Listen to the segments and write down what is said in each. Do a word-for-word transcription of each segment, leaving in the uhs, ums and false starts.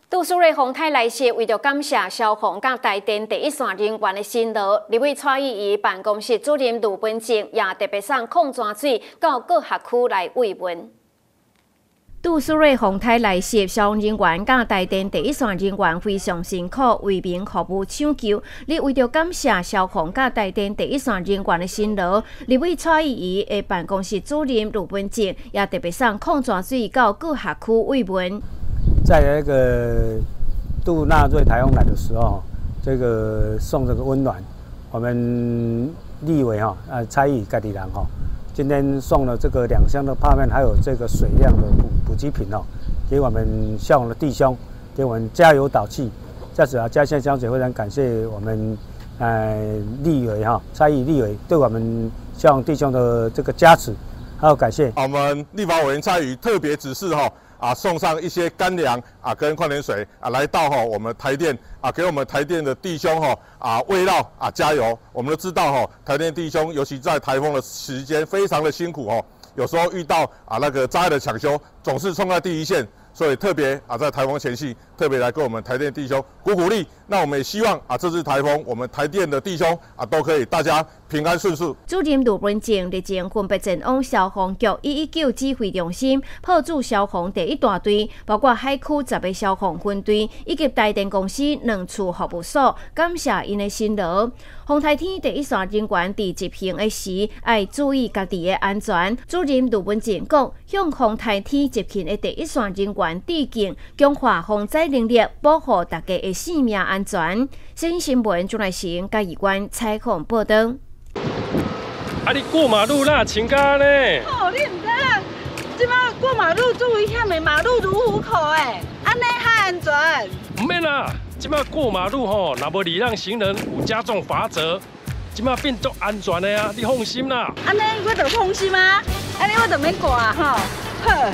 杜苏芮洪泰来袭，为着感谢消防甲台电第一线人员的辛劳，立委蔡依宜办公室主任卢本静也特别送矿泉水到各辖区来慰问。杜苏芮洪泰来袭，消防人员甲台电第一线人员非常辛苦，为民服务抢救。你为着感谢消防甲台电第一线人员的辛劳，立委蔡依宜的办公室主任卢本静也特别送矿泉水到各辖区慰问。 在那个杜纳瑞台风来的时候，这个送这个温暖，我们立委哈呃蔡依宜家己人哈，今天送了这个两箱的泡面，还有这个水量的补补给品哦，给我们校友的弟兄，给我们加油打气。在此啊，嘉县乡姐非常感谢我们呃立委哈蔡依宜立委对我们校友弟兄的这个加持，还有感谢。 我们立法委员蔡依宜特别指示哈。 啊，送上一些干粮啊，跟矿泉水啊，来到哈我们台电啊，给我们台电的弟兄哈啊慰劳啊加油。我们都知道哈，台电弟兄尤其在台风的时间非常的辛苦哦，有时候遇到啊那个灾害的抢修，总是冲在第一线，所以特别啊在台风前夕特别来跟我们台电弟兄鼓鼓励。那我们也希望啊这次台风我们台电的弟兄啊都可以大家平安顺遂。 主任卢本静日前分别前往消防局一一九指挥中心，炮制消防第一大队，包括海区十个消防分队以及台电公司两处服务所，感谢因的辛劳。洪台天第一线人员伫执行的时，要注意家己的安全。主任卢本静讲，向洪台天执行的第一线人员致敬，强化防灾能力，保护大家的性命安全。新新闻钟来成嘉义县采访报道。 啊！你过马路那请假呢？ 哦，你唔知啦，即摆过马路最危险的马路如虎口诶，安尼较安全。 唔免啦，即摆过马路吼，若无礼让行人有加重罚则，即摆变足安全的啊！你放心啦。 安尼我就放心啊，安尼我就免过啊吼。好。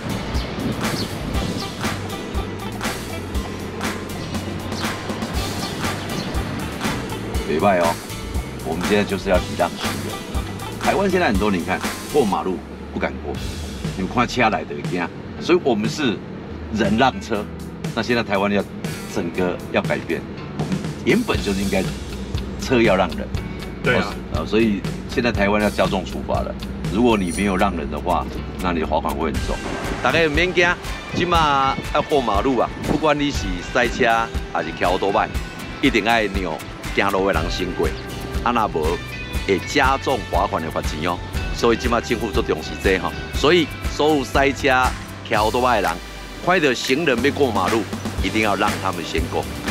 袂歹哦，我们现在就是要礼让行人。 台湾现在很多，你看过马路不敢过，你看车来的惊，所以我们是人让车。那现在台湾要整个要改变，我们原本就是应该车要让人。 对啊， 呃，所以现在台湾要加重处罚了。如果你没有让人的话，那你的罚款会很重。大家免惊，今嘛要过马路啊，不管你是塞车还是骑多摆，一定爱让行路的人先过，啊那无。 会加重罚款的罚钱哦，所以今麦政府做重视这吼，所以所有塞车、骑多摆的人，看到行人要过马路，一定要让他们先过。